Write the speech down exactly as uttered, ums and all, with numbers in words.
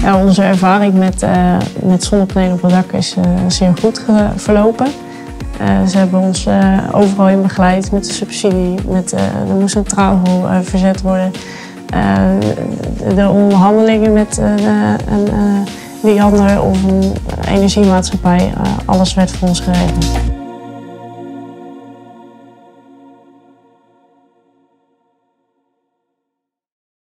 Ja, onze ervaring met, uh, met zonnepanelen op het dak is uh, zeer goed verlopen. Uh, ze hebben ons uh, overal in begeleid met de subsidie. Met, uh, er moest een traalhol uh, verzet worden. Uh, de, de onderhandelingen met uh, een uh, Liander of een energiemaatschappij, uh, alles werd voor ons geregeld.